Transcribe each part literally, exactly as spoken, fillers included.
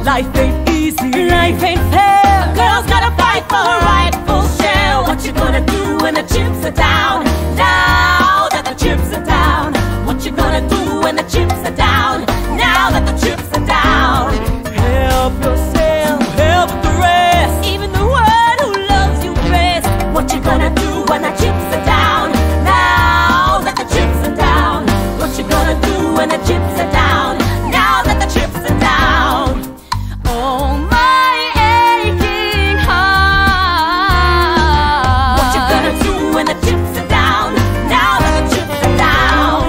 Life ain't easy, life ain't fair. A girl's gotta fight for her rightful share. What you gonna do when the chips are down? Now that the chips are down. What you gonna do when the chips are down? Now that the chips are down. Help yourself, help the rest. Even the one who loves you best. What you gonna do when the chips are down? Now that the chips are down. What you gonna do when the chips are down? Now that the chips are down. Oh my aching heart. What you gonna do when the chips are down? Now that the chips are down.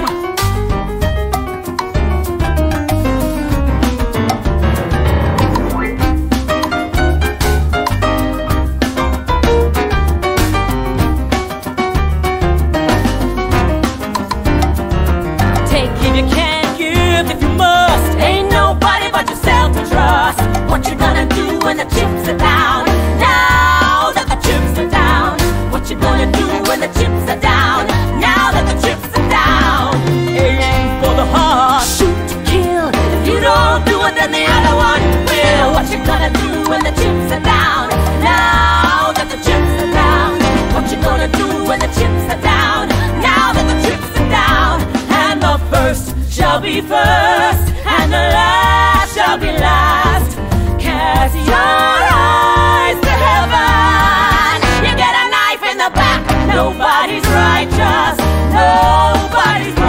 Take if you can, give if you must. Ain't nobody but yourself to trust. What you gonna do when the chips are down? Now that the chips are down. What you gonna do when the chips are down? Now that the chips are down. Aim for the heart, shoot to kill. If you don't do it, then the other one will. What you gonna do when the chips are down? Now that the chips are down. What you gonna do when the chips are down? Now that the chips are down. And the first shall be first, and the last shall be last. Cast your eyes to heaven. You get a knife in the back. Nobody's righteous. Nobody's